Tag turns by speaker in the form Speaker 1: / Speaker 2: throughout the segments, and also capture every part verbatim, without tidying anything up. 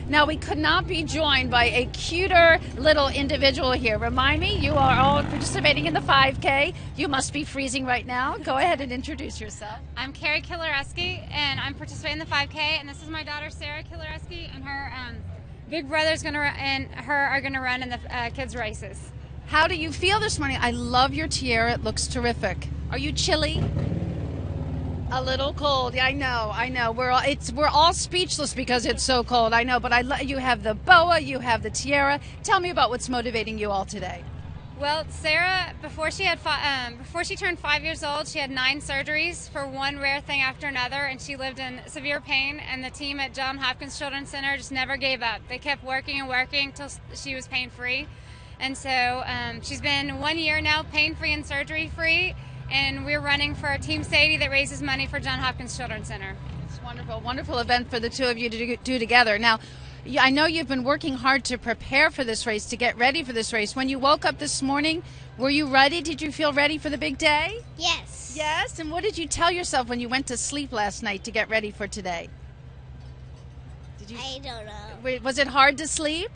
Speaker 1: Now, we could not be joined by a cuter little individual here. Remind me, you are all participating in the five K. You must be freezing right now. Go ahead and introduce yourself.
Speaker 2: I'm Carrie Kilareski, and I'm participating in the five K, and this is my daughter, Sarah Kilareski, and her um, big brother's gonna run, and her are going to run in the uh, kids' races.
Speaker 1: How do you feel this morning? I love your tiara. It looks terrific. Are you chilly? A little cold. Yeah, I know. I know. We're all it's we're all speechless because it's so cold. I know, but I lo- you have the boa, you have the tiara. Tell me about what's motivating you all today.
Speaker 2: Well, Sarah, before she had fi- um, before she turned five years old, she had nine surgeries for one rare thing after another, and she lived in severe pain. And the team at Johns Hopkins Children's Center just never gave up. They kept working and working till she was pain-free. And so um, she's been one year now pain-free and surgery-free. And we're running for a Team Sadie that raises money for Johns Hopkins Children's Center.
Speaker 1: It's wonderful, wonderful event for the two of you to do together. Now, I know you've been working hard to prepare for this race, to get ready for this race. When you woke up this morning, were you ready? Did you feel ready for the big day?
Speaker 3: Yes.
Speaker 1: Yes? And what did you tell yourself when you went to sleep last night to get ready for today? Did you?
Speaker 3: I don't know.
Speaker 1: Was it hard to sleep?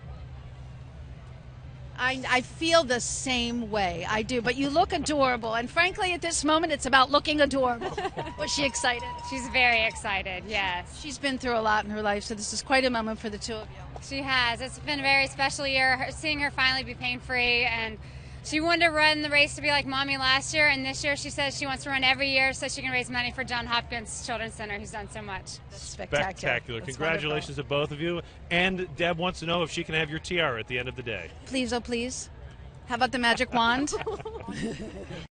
Speaker 1: I, I feel the same way. I do. But you look adorable. And frankly, at this moment, it's about looking adorable. Was she excited?
Speaker 2: She's very excited, yes.
Speaker 1: She's been through a lot in her life, so this is quite a moment for the two of you.
Speaker 2: She has. It's been a very special year, her, seeing her finally be pain-free. And she wanted to run the race to be like Mommy last year. And this year she says she wants to run every year so she can raise money for Johns Hopkins Children's Center, who's done so much.
Speaker 1: That's spectacular.
Speaker 4: Spectacular.
Speaker 1: That's
Speaker 4: Congratulations
Speaker 1: wonderful.
Speaker 4: to both of you. And Deb wants to know if she can have your tiara at the end of the day.
Speaker 1: Please, oh please. How about the magic wand?